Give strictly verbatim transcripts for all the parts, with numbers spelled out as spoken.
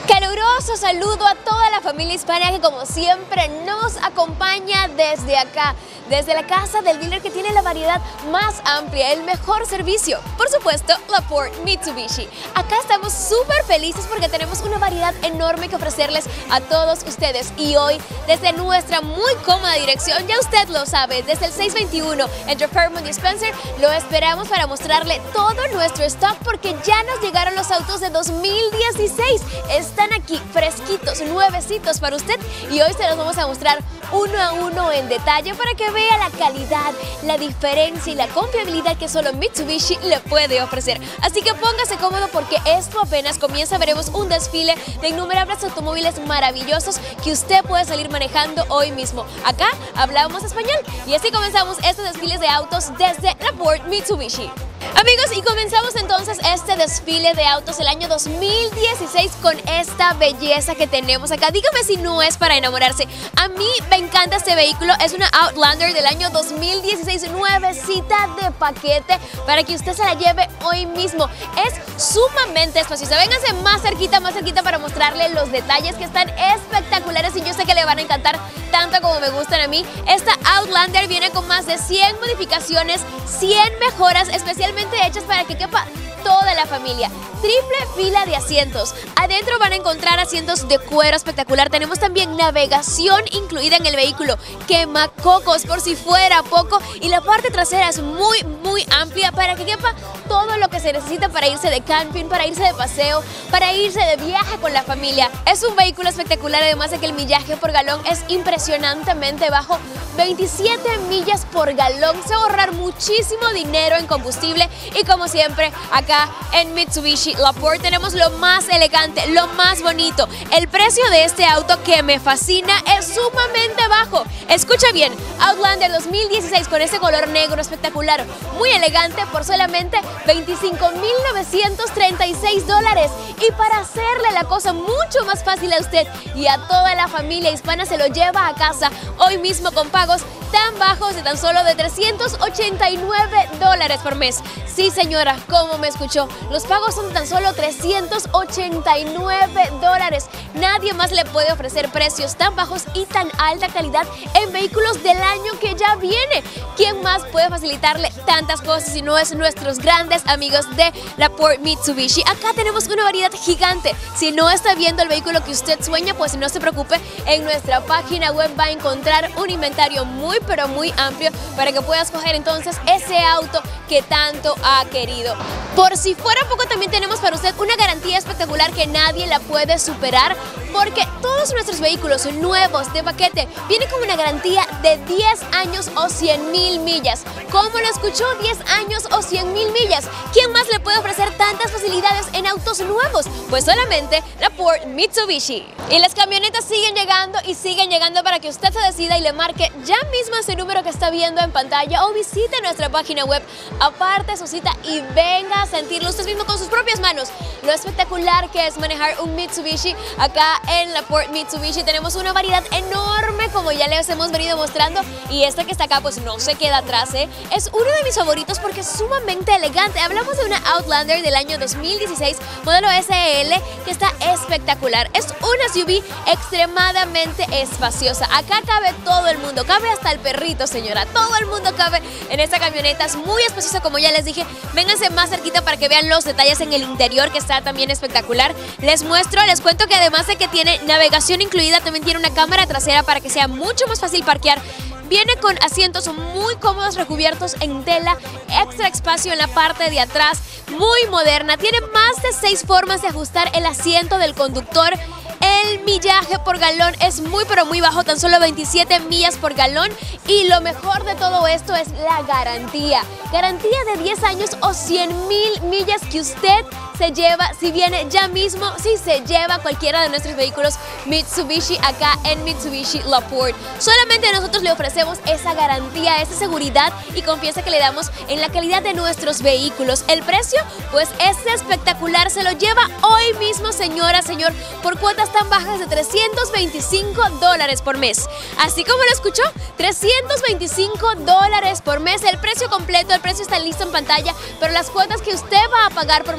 Caluroso saludo a toda la familia hispana que como siempre nos acompaña desde acá, desde la casa del dealer que tiene la variedad más amplia, el mejor servicio, por supuesto, LaPorte Mitsubishi. Acá estamos súper felices porque tenemos una variedad enorme que ofrecerles a todos ustedes y hoy desde nuestra muy cómoda dirección, ya usted lo sabe, desde el seiscientos veintiuno entre Fairmont y Spencer, lo esperamos para mostrarle todo nuestro stock porque ya nos llegaron los autos de dos mil dieciséis. Están aquí fresquitos, nuevecitos para usted y hoy se los vamos a mostrar uno a uno en detalle para que vea la calidad, la diferencia y la confiabilidad que solo Mitsubishi le puede ofrecer. Así que póngase cómodo porque esto apenas comienza. Veremos un desfile de innumerables automóviles maravillosos que usted puede salir manejando hoy mismo. Acá hablamos español y así comenzamos estos desfiles de autos desde LaPorte Mitsubishi. Amigos, y comenzamos entonces este desfile de autos del año dos mil dieciséis con esta belleza que tenemos acá. Dígame si no es para enamorarse. A mí me encanta este vehículo, es una Outlander del año dos mil dieciséis, nuevecita de paquete para que usted se la lleve hoy mismo. Es sumamente espaciosa. Vénganse más cerquita, más cerquita para mostrarle los detalles que están espectaculares y yo sé que le van a encantar tanto como me gustan a mí. Esta Outlander viene con más de cien modificaciones, cien mejoras especialmente hechas para que quepa toda la familia. Triple fila de asientos. Adentro van a encontrar asientos de cuero espectacular. Tenemos también navegación incluida en el vehículo. Quemacocos por si fuera poco. Y la parte trasera es muy, muy amplia para que quepa todo lo que se necesita para irse de camping, para irse de paseo, para irse de viaje con la familia. Es un vehículo espectacular, además de que el millaje por galón es impresionantemente bajo. veintisiete millas por galón. Se va a ahorrar muchísimo dinero en combustible. Y como siempre, acá en Mitsubishi LaPorte tenemos lo más elegante, lo más bonito. El precio de este auto que me fascina es sumamente bajo. Escucha bien, Outlander dos mil dieciséis con ese color negro espectacular, muy elegante, por solamente veinticinco mil novecientos treinta y seis dólares. Y para hacerle la cosa mucho más fácil a usted y a toda la familia hispana, se lo lleva a casa hoy mismo con pagos tan bajos de tan solo de trescientos ochenta y nueve dólares por mes. Sí, señora, como me escuchó, los pagos son de tan solo trescientos ochenta y nueve dólares. Nadie más le puede ofrecer precios tan bajos y tan alta calidad en vehículos del año que ya viene. ¿Quién más puede facilitarle tantas cosas si no es nuestros grandes amigos de LaPorte Mitsubishi? Acá tenemos una variedad gigante. Si no está viendo el vehículo que usted sueña, pues no se preocupe, en nuestra página web va a encontrar un inventario muy pero muy amplio para que pueda escoger entonces ese auto que tanto ha querido. Por si fuera poco, también tenemos para usted una garantía espectacular que nadie la puede superar, porque todos nuestros vehículos nuevos de paquete vienen con una garantía de diez años o cien mil millas. ¿Cómo lo escuchó? diez años o cien mil millas. ¿Quién más le puede ofrecer tantas facilidades en autos nuevos? Pues solamente LaPorte Mitsubishi. Y las camionetas siguen llegando y siguen llegando para que usted se decida y le marque ya mismo ese número que está viendo en pantalla o visite nuestra página web, aparte su cita y venga a sentirlo usted mismo con sus propias manos lo espectacular que es manejar un Mitsubishi. Acá en LaPorte Mitsubishi tenemos una variedad enorme, como ya les hemos venido mostrando, y esta que está acá pues no se queda atrás, ¿eh? Es uno de mis favoritos porque es sumamente elegante. Hablamos de una Outlander del año dos mil dieciséis, modelo S L, que está espectacular. Es una S U V extremadamente espaciosa. Acá cabe todo el mundo, cabe hasta el perrito, señora. Todo el mundo cabe en esta camioneta. Es muy espaciosa, como ya les dije. Vénganse más cerquita para que vean los detalles en el interior, que está también espectacular. Les muestro, les cuento que además de que tiene navegación incluida, también tiene una cámara trasera para que sea mucho más fácil parquear. Viene con asientos muy cómodos recubiertos en tela, extra espacio en la parte de atrás, muy moderna. Tiene más de seis formas de ajustar el asiento del conductor. El millaje por galón es muy pero muy bajo, tan solo veintisiete millas por galón. Y lo mejor de todo esto es la garantía. Garantía de diez años o cien mil millas que usted se lleva si viene ya mismo, si se lleva cualquiera de nuestros vehículos Mitsubishi acá en Mitsubishi LaPorte. Solamente nosotros le ofrecemos esa garantía, esa seguridad y confianza que le damos en la calidad de nuestros vehículos. El precio, pues es espectacular, se lo lleva hoy mismo, señora, señor, por cuotas tan bajas de trescientos veinticinco dólares por mes. Así como lo escuchó, trescientos veinticinco dólares por mes. El precio completo, el precio está listo en pantalla, pero las cuotas que usted va a pagar por mes son de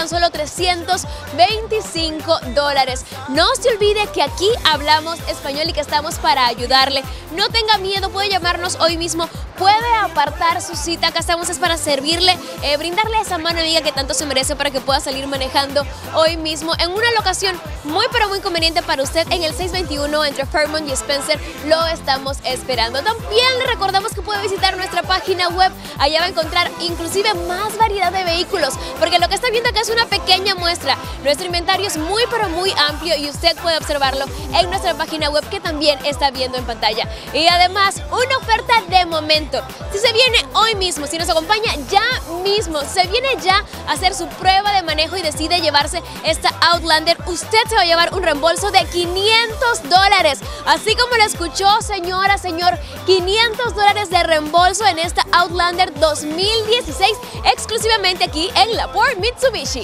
tan solo trescientos veinticinco dólares. No se olvide que aquí hablamos español y que estamos para ayudarle. No tenga miedo, puede llamarnos hoy mismo, puede apartar su cita. Acá estamos es para servirle, eh, brindarle esa mano amiga que tanto se merece para que pueda salir manejando hoy mismo en una locación muy pero muy conveniente para usted en el seiscientos veintiuno entre Fairmont y Spencer. Lo estamos esperando. También le recordamos que puede visitar nuestra página web. Allá va a encontrar inclusive más variedad de vehículos, porque lo que está viendo acá es una pequeña muestra. Nuestro inventario es muy pero muy amplio y usted puede observarlo en nuestra página web que también está viendo en pantalla. Y además, una oferta de momento. Si se viene hoy mismo, si nos acompaña ya mismo, se viene ya a hacer su prueba de manejo y decide llevarse esta Outlander, usted se va a llevar un reembolso de quinientos dólares. Así como lo escuchó, señora, señor, quinientos dólares de reembolso en esta Outlander dos mil dieciséis, exclusivamente aquí en La Porte Mitsubishi.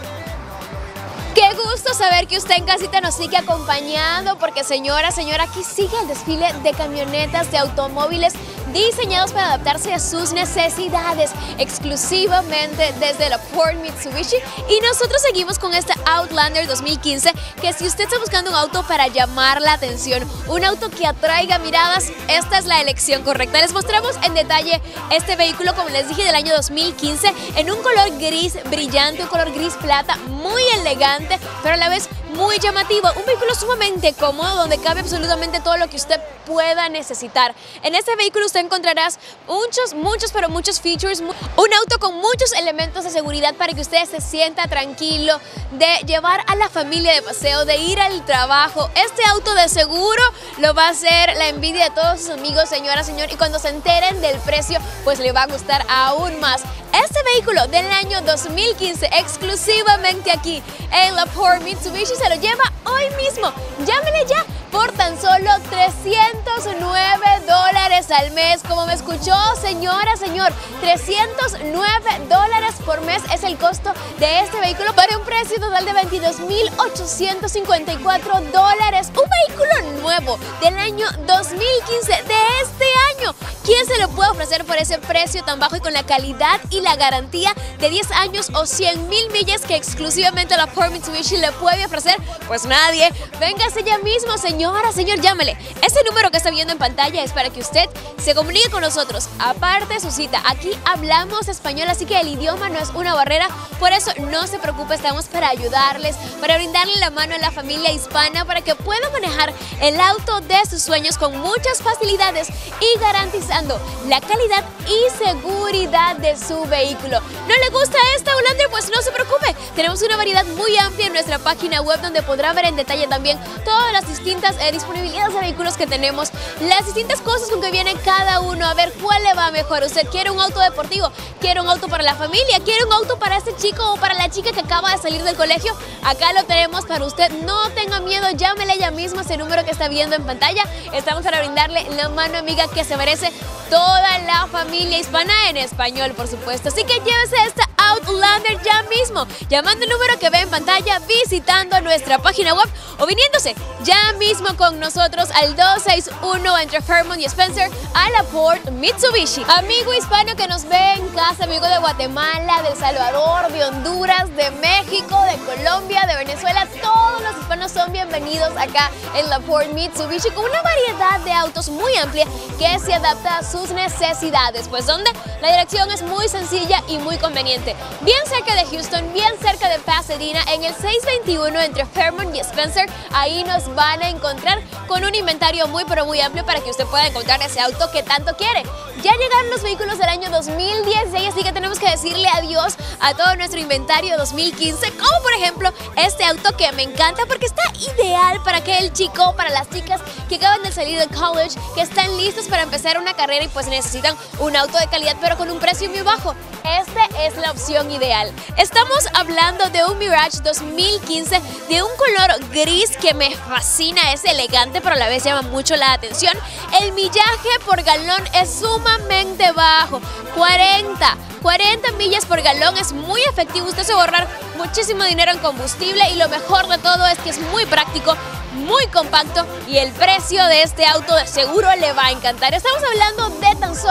Qué gusto saber que usted en casita nos sigue acompañando, porque señora, señora, aquí sigue el desfile de camionetas, de automóviles diseñados para adaptarse a sus necesidades, exclusivamente desde La Porte Mitsubishi. Y nosotros seguimos con esta Outlander dos mil quince, que si usted está buscando un auto para llamar la atención, un auto que atraiga miradas, esta es la elección correcta. Les mostramos en detalle este vehículo, como les dije, del año dos mil quince, en un color gris brillante, un color gris plata, muy elegante, pero a la vez muy llamativo. Un vehículo sumamente cómodo donde cabe absolutamente todo lo que usted pueda necesitar. En este vehículo usted encontrarás muchos, muchos, pero muchos features. Un auto con muchos elementos de seguridad para que usted se sienta tranquilo de llevar a la familia de paseo, de ir al trabajo. Este auto de seguro lo va a hacer la envidia de todos sus amigos, señora, señor. Y cuando se enteren del precio, pues le va a gustar aún más. Este vehículo del año dos mil quince, exclusivamente aquí en La Porte Mitsubishi, se lo lleva hoy mismo. Llámele ya por tan solo trescientos nueve dólares al mes. Como me escuchó, señora, señor, trescientos nueve dólares por mes es el costo de este vehículo para un precio total de veintidós mil ochocientos cincuenta y cuatro dólares. Un vehículo nuevo del año dos mil quince, de este año. ¿Quién se lo puede ofrecer por ese precio tan bajo y con la calidad y la garantía de diez años o cien mil millas que exclusivamente La Porte Mitsubishi le puede ofrecer? Pues nadie. Véngase ya mismo, señora, señor, llámele. Este número que está viendo en pantalla es para que usted se comunique con nosotros. Aparte su cita, aquí hablamos español, así que el idioma no es una barrera. Por eso no se preocupe, estamos para ayudarles, para brindarle la mano a la familia hispana para que pueda manejar el auto de sus sueños con muchas facilidades y garantizando la calidad y seguridad de su vehículo. ¿No le gusta esta Outlander? Pues no se preocupe, tenemos una variedad muy amplia en nuestra página web donde podrá ver en detalle también todas las distintas eh, disponibilidades de vehículos que tenemos, las distintas cosas con que viene cada uno, a ver cuál le va mejor. ¿Usted quiere un auto deportivo? ¿Quiere un auto para la familia? ¿Quiere un auto para este chico o para la chica que acaba de salir del colegio? Acá lo tenemos para usted. No tenga miedo, llámele ya mismo a ese número que está viendo en pantalla. Estamos para brindarle la mano amiga que se merece toda la familia hispana, en español, por supuesto. Así que llévese esta Outlander ya mismo, llamando el número que ve en pantalla, visitando nuestra página web o viniéndose ya mismo con nosotros al dos seis uno entre Fairmont y Spencer a La Porte Mitsubishi. Amigo hispano que nos ve en casa, amigo de Guatemala, de El Salvador, de Honduras, de México, de Colombia, de Venezuela, todos los hispanos son bienvenidos acá en La Porte Mitsubishi con una variedad de autos muy amplia que se adapta a sus necesidades. Pues ¿dónde? La dirección es muy sencilla y muy conveniente. Bien cerca de Houston, bien cerca de Pasadena, en el seiscientos veintiuno entre Fairmont y Spencer. Ahí nos van a encontrar con un inventario muy pero muy amplio para que usted pueda encontrar ese auto que tanto quiere. Ya llegaron los vehículos del año dos mil dieciséis, así que tenemos que decirle adiós a todo nuestro inventario dos mil quince, como por ejemplo este auto que me encanta porque está ideal para aquel chico, para las chicas que acaban de salir de college, que están listos para empezar una carrera y pues necesitan un auto de calidad pero con un precio muy bajo. Esta es la opción ideal. Estamos hablando de un Mirage dos mil quince de un color gris que me fascina, es elegante pero a la vez llama mucho la atención. El millaje por galón es sumamente bajo, cuarenta millas por galón, es muy efectivo. Usted se va a ahorrar muchísimo dinero en combustible y lo mejor de todo es que es muy práctico, muy compacto y el precio de este auto de seguro le va a encantar. Estamos hablando de tan solo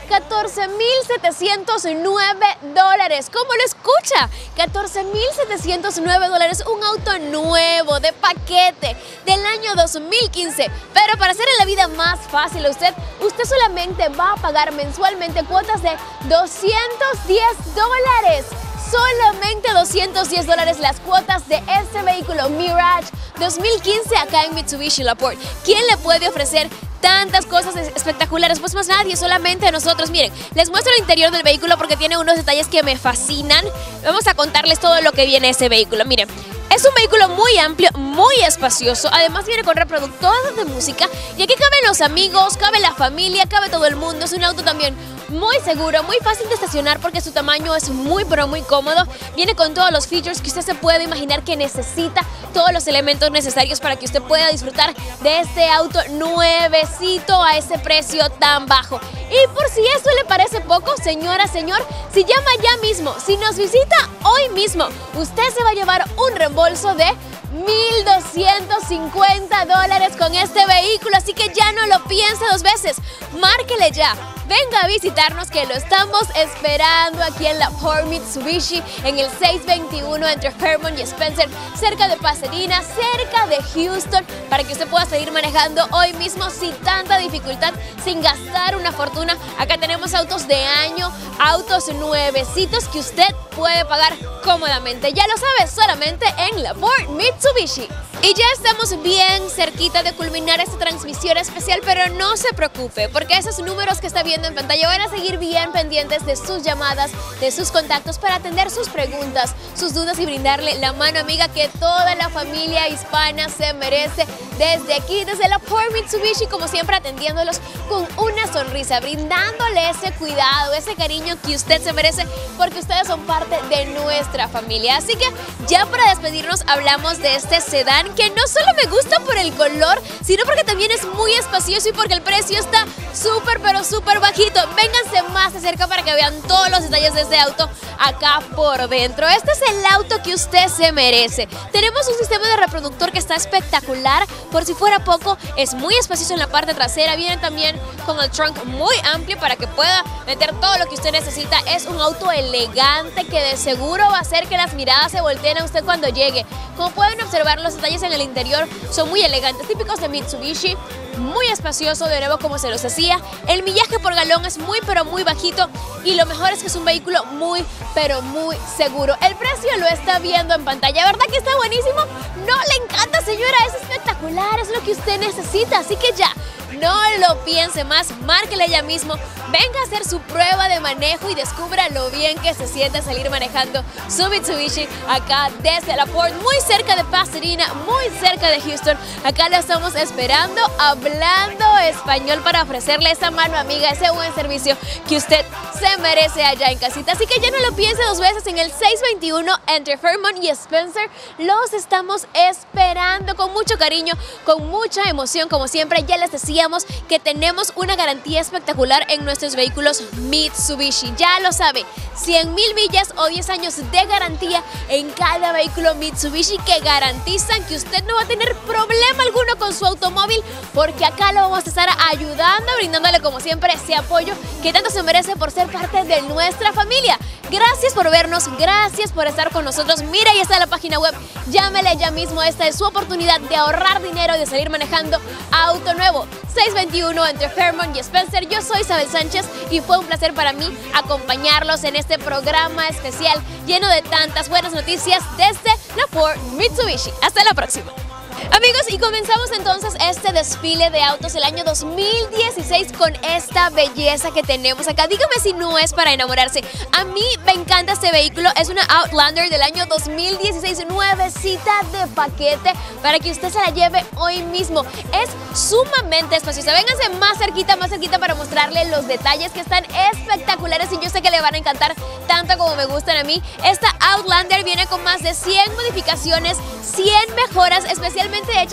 catorce mil setecientos nueve dólares. ¿Cómo lo escucha? catorce mil setecientos nueve dólares, un auto nuevo de paquete del año dos mil quince. Pero para hacerle la vida más fácil a usted, usted solamente va a pagar mensualmente cuotas de doscientos diez dólares. Solamente doscientos diez dólares las cuotas de este vehículo Mirage dos mil quince acá en Mitsubishi LaPorte. ¿Quién le puede ofrecer tantas cosas espectaculares? Pues más nadie, solamente nosotros. Miren, les muestro el interior del vehículo porque tiene unos detalles que me fascinan. Vamos a contarles todo lo que viene ese vehículo. Miren, es un vehículo muy amplio, muy espacioso. Además viene con reproductor de música y aquí caben los amigos, cabe la familia, cabe todo el mundo. Es un auto también muy seguro, muy fácil de estacionar porque su tamaño es muy pero muy cómodo. Viene con todos los features que usted se puede imaginar que necesita, todos los elementos necesarios para que usted pueda disfrutar de este auto nuevecito a ese precio tan bajo. Y por si esto le parece poco, señora, señor, si llama ya mismo, si nos visita hoy mismo, usted se va a llevar un reembolso de mil doscientos cincuenta dólares con este vehículo, así que ya no lo piense dos veces, márquele ya. Venga a visitarnos que lo estamos esperando aquí en LaPorte Mitsubishi en el seiscientos veintiuno entre Fairmont y Spencer, cerca de Pasadena, cerca de Houston, para que usted pueda seguir manejando hoy mismo sin tanta dificultad, sin gastar una fortuna. Acá tenemos autos de año, autos nuevecitos que usted puede pagar cómodamente. Ya lo sabe, solamente en LaPorte Mitsubishi. Y ya estamos bien cerquita de culminar esta transmisión especial, pero no se preocupe, porque esos números que está viendo en pantalla van a seguir bien pendientes de sus llamadas, de sus contactos, para atender sus preguntas, sus dudas y brindarle la mano amiga que toda la familia hispana se merece. Desde aquí, desde LaPorte Mitsubishi, como siempre, atendiéndolos con una sonrisa, brindándole ese cuidado, ese cariño que usted se merece, porque ustedes son parte de nuestra familia. Así que ya para despedirnos hablamos de este sedán que no solo me gusta por el color, sino porque también es muy espacioso y porque el precio está súper pero súper bajito. Vénganse más de cerca para que vean todos los detalles de este auto acá por dentro. Este es el auto que usted se merece. Tenemos un sistema de reproductor que está espectacular. Por si fuera poco, es muy espacioso en la parte trasera. Viene también con el trunk muy amplio para que pueda meter todo lo que usted necesita. Es un auto elegante que de seguro va a hacer que las miradas se volteen a usted cuando llegue. Como pueden observar, los detalles en el interior son muy elegantes, típicos de Mitsubishi. Muy espacioso, de nuevo, como se los decía. El millaje por galón es muy pero muy bajito y lo mejor es que es un vehículo muy pero muy seguro. El precio lo está viendo en pantalla, ¿verdad que está buenísimo? ¿No le encanta, señora? Es espectacular, es lo que usted necesita, así que ya, no lo piense más, márquele ya mismo, venga a hacer su prueba de manejo y descubra lo bien que se siente salir manejando su Mitsubishi acá desde LaPorte, muy cerca de Pasadena, muy cerca de Houston. Acá lo estamos esperando, hablando español para ofrecerle esa mano amiga, ese buen servicio que usted se merece allá en casita. Así que ya no lo piense dos veces, en el seiscientos veintiuno entre Fairmont y Spencer los estamos esperando con mucho cariño, con mucha emoción. Como siempre, ya les decíamos que tenemos una garantía espectacular en nuestros vehículos Mitsubishi. Ya lo sabe, cien mil millas o diez años de garantía en cada vehículo Mitsubishi, que garantizan que usted no va a tener problema alguno con su automóvil, porque acá lo vamos a estar ayudando, brindándole como siempre ese apoyo que tanto se merece por ser parte de nuestra familia. Gracias por vernos, gracias por estar con nosotros. Mira, ahí está la página web, llámele ya mismo. Esta es su oportunidad de ahorrar dinero y de salir manejando auto nuevo. seiscientos veintiuno entre Fairmont y Spencer. Yo soy Isabel Sánchez y fue un placer para mí acompañarlos en este programa especial lleno de tantas buenas noticias desde LaPorte Mitsubishi. Hasta la próxima. Amigos, y comenzamos entonces este desfile de autos del año dos mil dieciséis con esta belleza que tenemos acá. Dígame si no es para enamorarse. A mí me encanta este vehículo, es una Outlander del año dos mil dieciséis, nuevecita de paquete, para que usted se la lleve hoy mismo. Es sumamente espaciosa. Vénganse más cerquita, más cerquita para mostrarle los detalles que están espectaculares y yo sé que le van a encantar tanto como me gustan a mí. Esta Outlander viene con más de cien modificaciones, cien mejoras especialmente hechas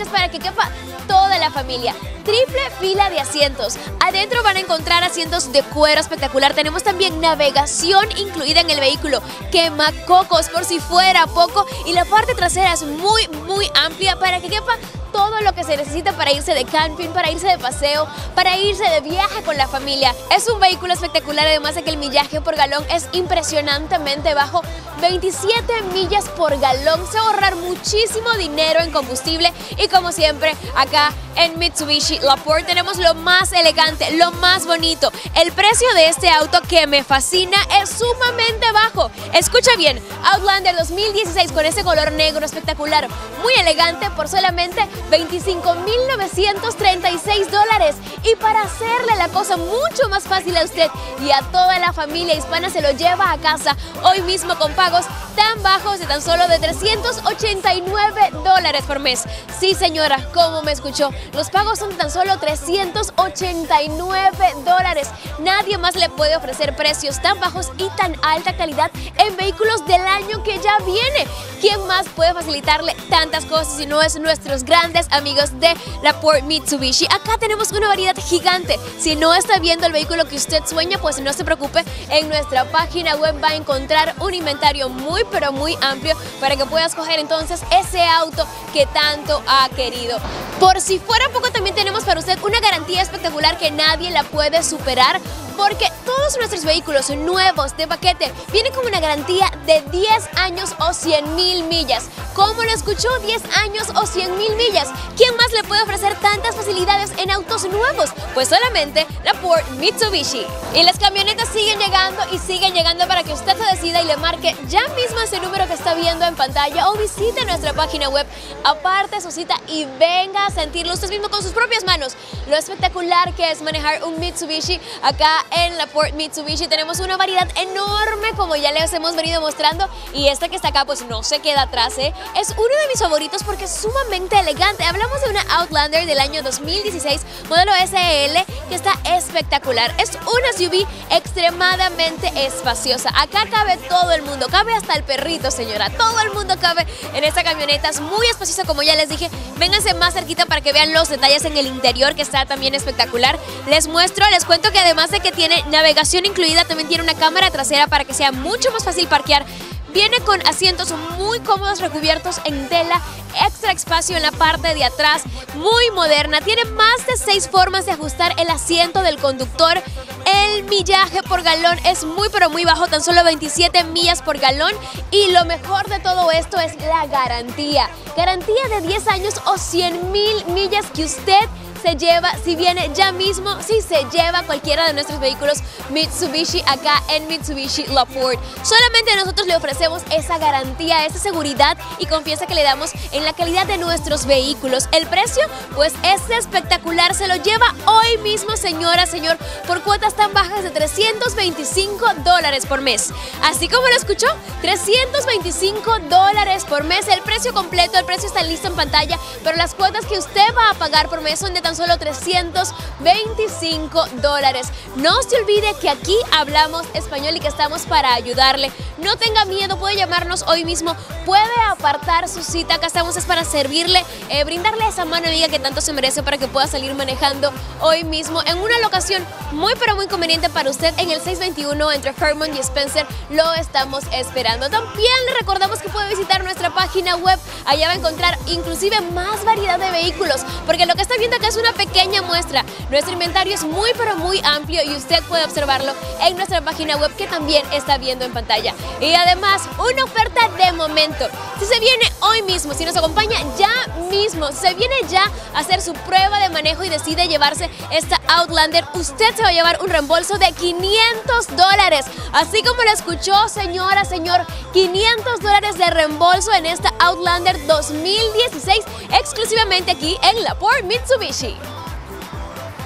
hechas para que quepa toda la familia. Triple fila de asientos. Adentro van a encontrar asientos de cuero espectacular. Tenemos también navegación incluida en el vehículo. Quemacocos por si fuera poco. Y la parte trasera es muy, muy amplia para que quepa todo lo que se necesita para irse de camping, para irse de paseo, para irse de viaje con la familia. Es un vehículo espectacular, además de que el millaje por galón es impresionantemente bajo, veintisiete millas por galón. Se va a ahorrar muchísimo dinero en combustible y como siempre acá en Mitsubishi LaPorte tenemos lo más elegante, lo más bonito. El precio de este auto que me fascina es sumamente bajo. Escucha bien, Outlander dos mil dieciséis con ese color negro espectacular, muy elegante, por solamente veinticinco mil novecientos treinta y seis dólares. Y para hacerle la cosa mucho más fácil a usted y a toda la familia hispana, se lo lleva a casa hoy mismo con pagos tan bajos de tan solo de trescientos ochenta y nueve dólares por mes. Sí, señora, como me escuchó, los pagos son de tan solo trescientos ochenta y nueve dólares. Nadie más le puede ofrecer precios tan bajos y tan alta calidad en vehículos del año que ya viene. ¿Quién más puede facilitarle tantas cosas si no es nuestros grandes amigos de LaPorte Mitsubishi? Acá tenemos una variedad gigante. Si no está viendo el vehículo que usted sueña, pues no se preocupe. En nuestra página web va a encontrar un inventario muy pero muy amplio para que pueda escoger entonces ese auto que tanto ha querido. Por si fuera poco, también tenemos para usted una garantía espectacular que nadie la puede superar, porque todos nuestros vehículos nuevos de paquete vienen con una garantía de diez años o cien mil millas. ¿Cómo lo escuchó? diez años o cien mil millas. ¿Quién más le puede ofrecer tantas facilidades en autos nuevos? Pues solamente LaPorte Mitsubishi. Y las camionetas siguen llegando y siguen llegando para que usted se decida y le marque ya mismo ese número que está viendo en pantalla o visite nuestra página web, aparte su cita y venga a sentirlo usted mismo con sus propias manos lo espectacular que es manejar un Mitsubishi. Acá en LaPorte Mitsubishi tenemos una variedad enorme, como ya les hemos venido mostrando, y esta que está acá pues no se queda atrás, ¿eh? Es uno de mis favoritos porque es sumamente elegante. Hablamos de una Outlander del año dos mil dieciséis, modelo S L, que está espectacular. Es una S U V extremadamente espaciosa. Acá cabe todo el mundo, cabe hasta el perrito, señora. Todo el mundo cabe en esta camioneta, es muy espaciosa, como ya les dije. Vénganse más cerquita para que vean los detalles en el interior, que está también espectacular. Les muestro, les cuento que además de que tiene navegación incluida, también tiene una cámara trasera para que sea mucho más fácil parquear. Viene con asientos muy cómodos recubiertos en tela, extra espacio en la parte de atrás, muy moderna. Tiene más de seis formas de ajustar el asiento del conductor. El millaje por galón es muy pero muy bajo, tan solo veintisiete millas por galón. Y lo mejor de todo esto es la garantía. Garantía de diez años o cien mil millas que usted se lleva si viene ya mismo, si se lleva cualquiera de nuestros vehículos Mitsubishi acá en Mitsubishi LaPorte. Solamente nosotros le ofrecemos esa garantía, esa seguridad y confianza que le damos en la calidad de nuestros vehículos. El precio pues es espectacular, se lo lleva hoy mismo, señora, señor, por cuotas tan bajas de trescientos veinticinco dólares por mes. Así como lo escuchó, trescientos veinticinco dólares por mes. El precio completo, el precio está listo en pantalla, pero las cuotas que usted va a pagar por mes son de tan solo trescientos veinticinco dólares. No se olvide que aquí hablamos español y que estamos para ayudarle. No tenga miedo, puede llamarnos hoy mismo, puede apartar su cita. Acá estamos es para servirle, eh, brindarle esa mano amiga que tanto se merece para que pueda salir manejando hoy mismo en una locación muy pero muy conveniente para usted en el seiscientos veintiuno entre Fairmont y Spencer. Lo estamos esperando. También le recordamos que puede visitar nuestra página web. Allá va a encontrar inclusive más variedad de vehículos, porque lo que está viendo acá es una pequeña muestra. Nuestro inventario es muy pero muy amplio y usted puede observarlo en nuestra página web, que también está viendo en pantalla. Y además, una oferta de momento. Si se viene hoy mismo, si nos acompaña ya mismo, si se viene ya a hacer su prueba de manejo y decide llevarse esta Outlander, usted se va a llevar un reembolso de quinientos dólares. Así como lo escuchó, señora, señor, quinientos dólares de reembolso en esta Outlander dos mil dieciséis, exclusivamente aquí en LaPorte Mitsubishi.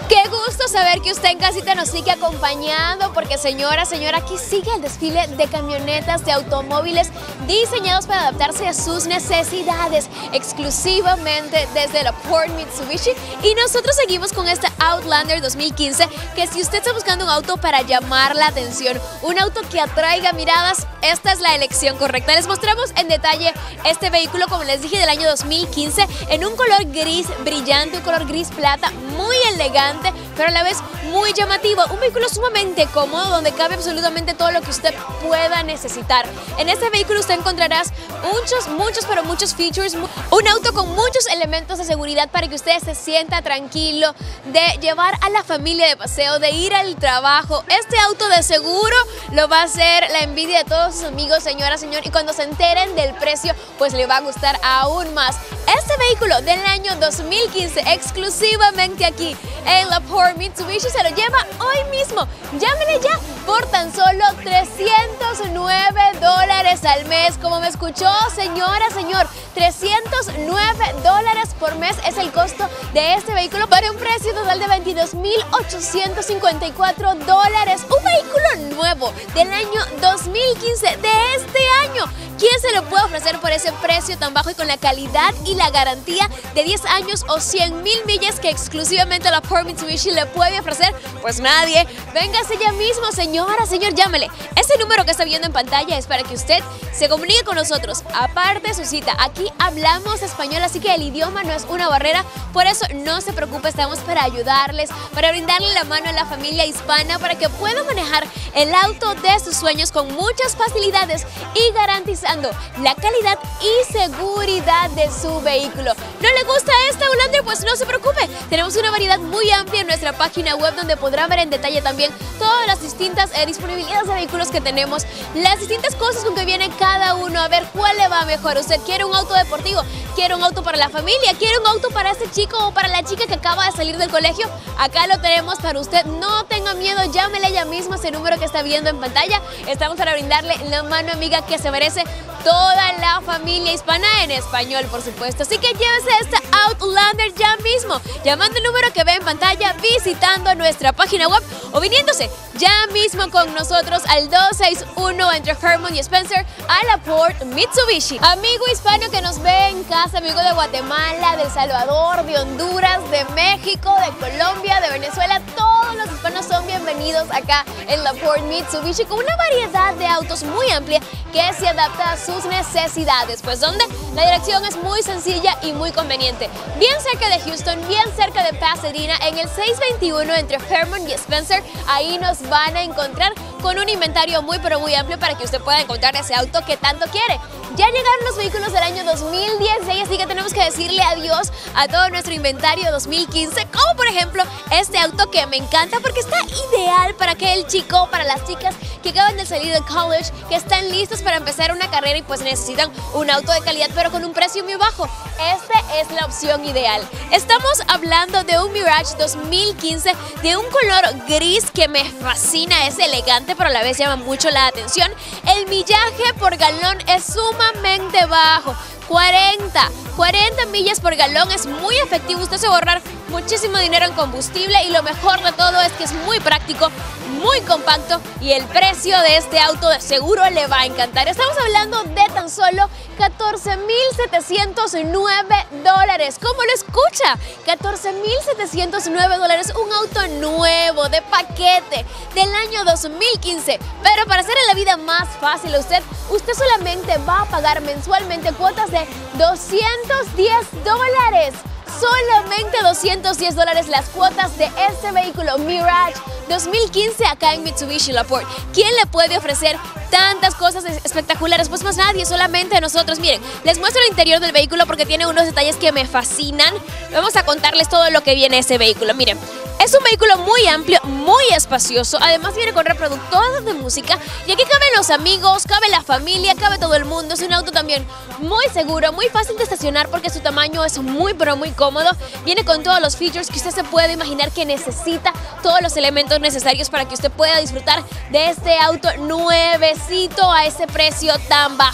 Qué gusto saber que usted en casita nos sigue acompañando, porque señora, señora, aquí sigue el desfile de camionetas, de automóviles diseñados para adaptarse a sus necesidades, exclusivamente desde la Ford Mitsubishi. Y nosotros seguimos con esta Outlander dos mil quince, que si usted está buscando un auto para llamar la atención, un auto que atraiga miradas, esta es la elección correcta. Les mostramos en detalle este vehículo, como les dije, del año dos mil quince, en un color gris brillante, un color gris plata, muy elegante, pero a la vez muy llamativo. Un vehículo sumamente cómodo, donde cabe absolutamente todo lo que usted pueda necesitar. En este vehículo usted encontrarás muchos, muchos, pero muchos features. Un auto con muchos elementos de seguridad para que usted se sienta tranquilo de llevar a la familia de paseo, de ir al trabajo. Este auto de seguro lo va a hacer la envidia de todos sus amigos, señora, señor, y cuando se enteren del precio, pues le va a gustar aún más. Este vehículo del año dos mil quince, exclusivamente aquí en la Ford Mitsubishi, se lo lleva hoy mismo. Llámele ya por tan solo trescientos nueve dólares al mes. Como me escuchó, señora, señor, trescientos nueve dólares por mes es el costo de este vehículo, para un precio total de veintidós mil ochocientos cincuenta y cuatro dólares. Un vehículo nuevo del año dos mil quince, de este año. ¿Quién se lo puede ofrecer por ese precio tan bajo y con la calidad y la garantía de diez años o cien mil millas que exclusivamente la Ford Mitsubishi le puede ofrecer? Pues nadie. Véngase ya mismo, señora, señor, llámele. Este número que está viendo en pantalla es para que usted se comunique con nosotros. Aparte su cita, aquí hablamos español, así que el idioma no es una barrera. Por eso no se preocupe, estamos para ayudarles, para brindarle la mano a la familia hispana, para que pueda manejar el auto de sus sueños con muchas facilidades y garantizando la calidad y seguridad de su vehículo. ¿No le gusta esta Outlander? Pues no se preocupe, tenemos una variedad muy amplia en nuestra página web, donde podrá ver en detalle también todas las distintas eh, disponibilidades de vehículos que tenemos, las distintas cosas con que viene cada uno, a ver cuál le va mejor. ¿Usted quiere un auto deportivo? ¿Quiere un auto para la familia? ¿Quiere un auto para este chico o para la chica que acaba de salir del colegio? Acá lo tenemos para usted. No tenga miedo, llámele ya mismo a ese número que está viendo en pantalla. Estamos para brindarle la mano amiga que se merece toda la familia hispana, en español, por supuesto. Así que llévese esta Outlander ya mismo, llamando el número que ve en pantalla, visitando nuestra página web o viniéndose ya mismo con nosotros al dos seis uno entre Fairmont y Spencer a la Ford Mitsubishi. Amigo hispano que nos ve en casa, amigo de Guatemala, de El Salvador, de Honduras, de México, de Colombia, de Venezuela, todos los hispanos son bienvenidos acá en la Ford Mitsubishi, con una variedad de autos muy amplia que se adapta a sus necesidades. Pues donde la dirección es muy sencilla y muy conveniente, bien cerca de Houston, bien cerca de Pasadena, en el seis veintiuno entre Fairmont y Spencer. Ahí nos van a encontrar con un inventario muy pero muy amplio para que usted pueda encontrar ese auto que tanto quiere. Ya llegaron los vehículos del año dos mil dieciséis, así que tenemos que decirle adiós a todo nuestro inventario dos mil quince, como por ejemplo este auto que me encanta porque está ideal para aquel chico, para las chicas que acaban de salir del college, que están listos para empezar una carrera y pues necesitan un auto de calidad pero con un precio muy bajo. Esta es la opción ideal. Estamos hablando de un Mirage dos mil quince de un color gris que me fascina, es elegante pero a la vez llama mucho la atención. El millaje por galón es sumamente bajo, cuarenta, cuarenta millas por galón, es muy efectivo. Usted se va a ahorrar muchísimo dinero en combustible y lo mejor de todo es que es muy práctico, muy compacto, y el precio de este auto de seguro le va a encantar. Estamos hablando de tan solo catorce mil setecientos nueve dólares. ¿Cómo lo escucha? catorce mil setecientos nueve dólares, un auto nuevo de paquete del año dos mil quince. Pero para hacerle la vida más fácil a usted, usted solamente va a pagar mensualmente cuotas de doscientos diez dólares. Solamente doscientos diez dólares las cuotas de este vehículo Mirage dos mil quince acá en Mitsubishi La Ford. ¿Quién le puede ofrecer tantas cosas espectaculares? Pues más nadie, solamente nosotros. Miren, les muestro el interior del vehículo porque tiene unos detalles que me fascinan. Vamos a contarles todo lo que viene en ese vehículo. Miren, es un vehículo muy amplio, muy espacioso. Además viene con reproductor de música y aquí caben los amigos, cabe la familia, cabe todo el mundo. Es un auto también muy seguro, muy fácil de estacionar porque su tamaño es muy pero muy cómodo. Viene con todos los features que usted se puede imaginar que necesita, todos los elementos necesarios para que usted pueda disfrutar de este auto nuevecito a ese precio tan bajo.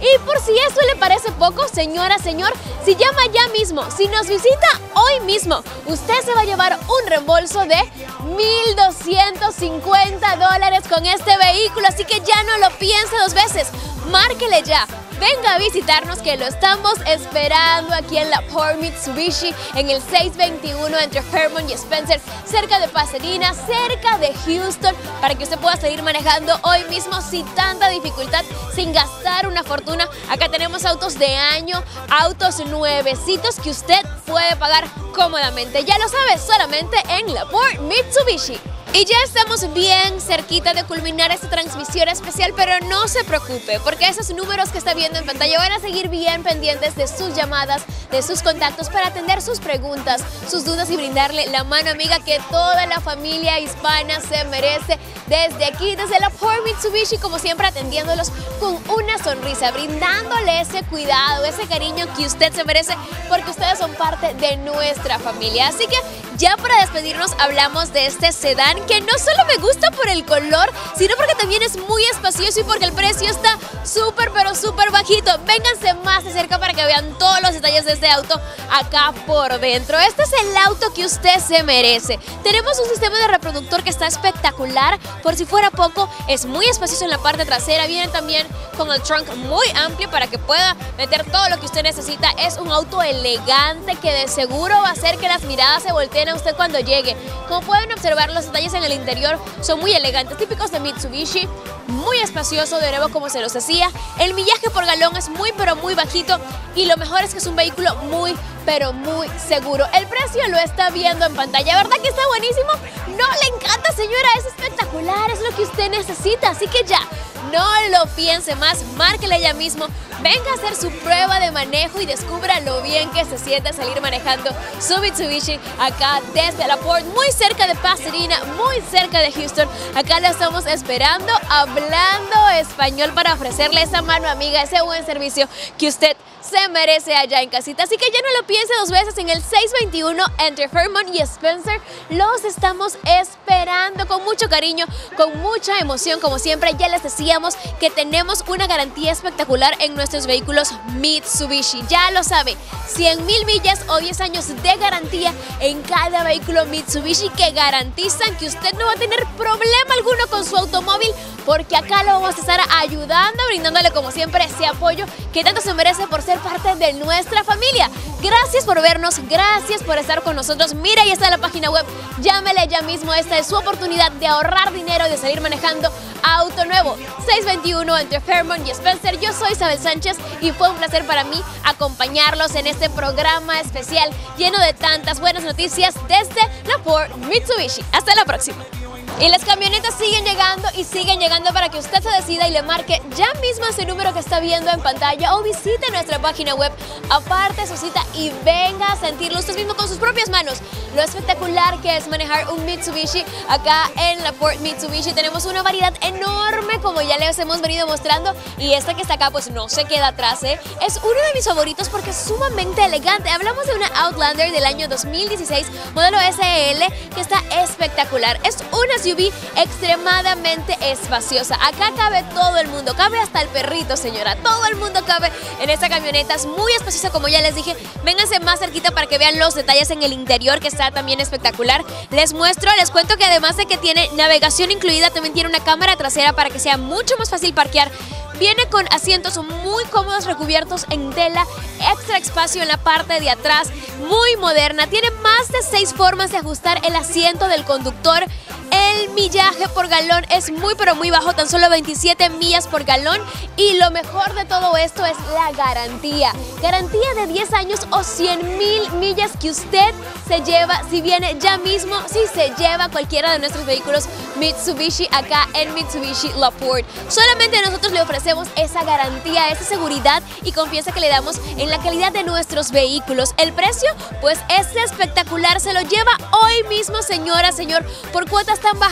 Y por si eso le parece poco, señora, señor, si llama ya mismo, si nos visita hoy mismo, usted se va a llevar un reembolso de mil doscientos cincuenta dólares con este vehículo, así que ya no lo piense dos veces, márquele ya. Venga a visitarnos que lo estamos esperando aquí en La Porte Mitsubishi en el seiscientos veintiuno entre Fairmont y Spencer, cerca de Pasadena, cerca de Houston, para que usted pueda seguir manejando hoy mismo sin tanta dificultad, sin gastar una fortuna. Acá tenemos autos de año, autos nuevecitos que usted puede pagar cómodamente. Ya lo sabe, solamente en La Porte Mitsubishi. Y ya estamos bien cerquita de culminar esta transmisión especial, pero no se preocupe, porque esos números que está viendo en pantalla van a seguir bien pendientes de sus llamadas, de sus contactos, para atender sus preguntas, sus dudas y brindarle la mano amiga que toda la familia hispana se merece. Desde aquí, desde La Porte Mitsubishi, como siempre, atendiéndolos con una sonrisa, brindándole ese cuidado, ese cariño que usted se merece, porque ustedes son parte de nuestra familia. Así que ya para despedirnos hablamos de este sedán que no solo me gusta por el color, sino porque también es muy espacioso y porque el precio está súper pero súper bajito. Vénganse más de cerca para que vean todos los detalles de este auto acá por dentro. Este es el auto que usted se merece. Tenemos un sistema de reproductor que está espectacular. Por si fuera poco, es muy espacioso en la parte trasera. Viene también con el trunk muy amplio para que pueda meter todo lo que usted necesita. Es un auto elegante que de seguro va a hacer que las miradas se volteen a usted cuando llegue. Como pueden observar, los detalles en el interior son muy elegantes, típicos de Mitsubishi, muy espacioso, de nuevo como se los decía. El millaje por galón es muy pero muy bajito y lo mejor es que es un vehículo muy pero muy seguro. El precio lo está viendo en pantalla, ¿verdad que está buenísimo? ¿No le encanta, señora? Es espectacular, es lo que usted necesita, así que ya, no lo piense más, márquele ya mismo, venga a hacer su prueba de manejo y descubra lo bien que se siente salir manejando su Mitsubishi acá desde La Porte, muy cerca de Pasadena, muy cerca de Houston. Acá la estamos esperando, hablando español para ofrecerle esa mano amiga, ese buen servicio que usted se merece allá en casita. Así que ya no lo piense dos veces, en el seiscientos veintiuno entre Fairmont y Spencer los estamos esperando con mucho cariño, con mucha emoción. Como siempre, ya les decíamos que tenemos una garantía espectacular en nuestros vehículos Mitsubishi. Ya lo sabe, cien mil millas o diez años de garantía en cada vehículo Mitsubishi, que garantizan que usted no va a tener problema alguno con su automóvil, porque acá lo vamos a estar ayudando, brindándole como siempre ese apoyo que tanto se merece por ser parte de nuestra familia. Gracias por vernos, gracias por estar con nosotros. Mira, ahí está la página web, llámele ya mismo, esta es su oportunidad de ahorrar dinero y de salir manejando auto nuevo. seiscientos veintiuno entre Fairmont y Spencer. Yo soy Isabel Sánchez y fue un placer para mí acompañarlos en este programa especial lleno de tantas buenas noticias desde La Porte Mitsubishi. Hasta la próxima. Y las camionetas siguen llegando y siguen llegando para que usted se decida y le marque ya mismo ese número que está viendo en pantalla o visite nuestra página web, aparte su cita y venga a sentirlo usted mismo con sus propias manos lo espectacular que es manejar un Mitsubishi acá en La Porte Mitsubishi. Tenemos una variedad enorme, como ya les hemos venido mostrando, y esta que está acá pues no se queda atrás, ¿eh? Es uno de mis favoritos porque es sumamente elegante. Hablamos de una Outlander del año dos mil dieciséis, modelo S L, que está espectacular. Es una S U V extremadamente espaciosa. Acá cabe todo el mundo, cabe hasta el perrito, señora. Todo el mundo cabe en esta camioneta. Es muy espaciosa, como ya les dije. Vénganse más cerquita para que vean los detalles en el interior, que está también espectacular. Les muestro, les cuento que además de que tiene navegación incluida, también tiene una cámara trasera para que sea mucho más fácil parquear. Viene con asientos muy cómodos recubiertos en tela, extra espacio en la parte de atrás, muy moderna. Tiene más de seis formas de ajustar el asiento del conductor. El millaje por galón es muy pero muy bajo, tan solo veintisiete millas por galón. Y lo mejor de todo esto es la garantía. Garantía de diez años o cien mil millas que usted se lleva si viene ya mismo, si se lleva cualquiera de nuestros vehículos Mitsubishi acá en Mitsubishi La Porte. Solamente nosotros le ofrecemos esa garantía, esa seguridad y confianza que le damos en la calidad de nuestros vehículos. El precio pues es espectacular, se lo lleva hoy mismo, señora, señor, por cuotas tan bajas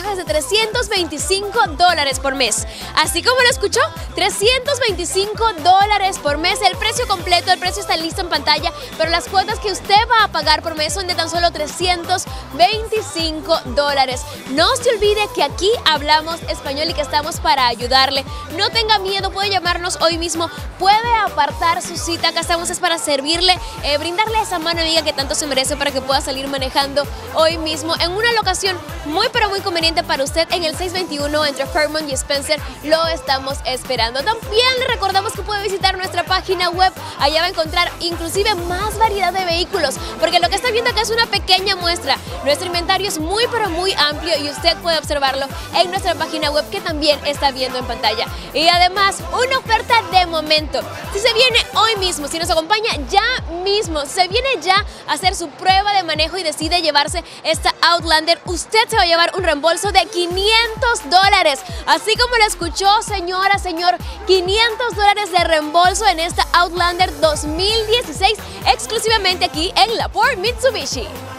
baja desde trescientos veinticinco dólares por mes. Así como lo escuchó, trescientos veinticinco dólares por mes. El precio completo, el precio está listo en pantalla, pero las cuotas que usted va a pagar por mes son de tan solo trescientos veinticinco dólares. No se olvide que aquí hablamos español y que estamos para ayudarle. No tenga miedo, puede llamarnos hoy mismo, puede apartar su cita. Acá estamos es para servirle, eh, brindarle esa mano amiga que tanto se merece para que pueda salir manejando hoy mismo en una locación muy pero muy conveniente para usted en el seiscientos veintiuno entre Fairmont y Spencer. Lo estamos esperando. También le recordamos que puede visitar nuestra página web. Allá va a encontrar inclusive más variedad de vehículos, porque lo que está viendo acá es una pequeña muestra. Nuestro inventario es muy pero muy amplio y usted puede observarlo en nuestra página web, que también está viendo en pantalla. Y además, una oferta de momento. Si se viene hoy mismo, si nos acompaña ya mismo, si se viene ya a hacer su prueba de manejo y decide llevarse esta Outlander, usted se va a llevar un reembolso de quinientos dólares. Así como lo escuchó, señora, señor, quinientos dólares de reembolso en esta Outlander dos mil dieciséis, exclusivamente aquí en Laporte Mitsubishi.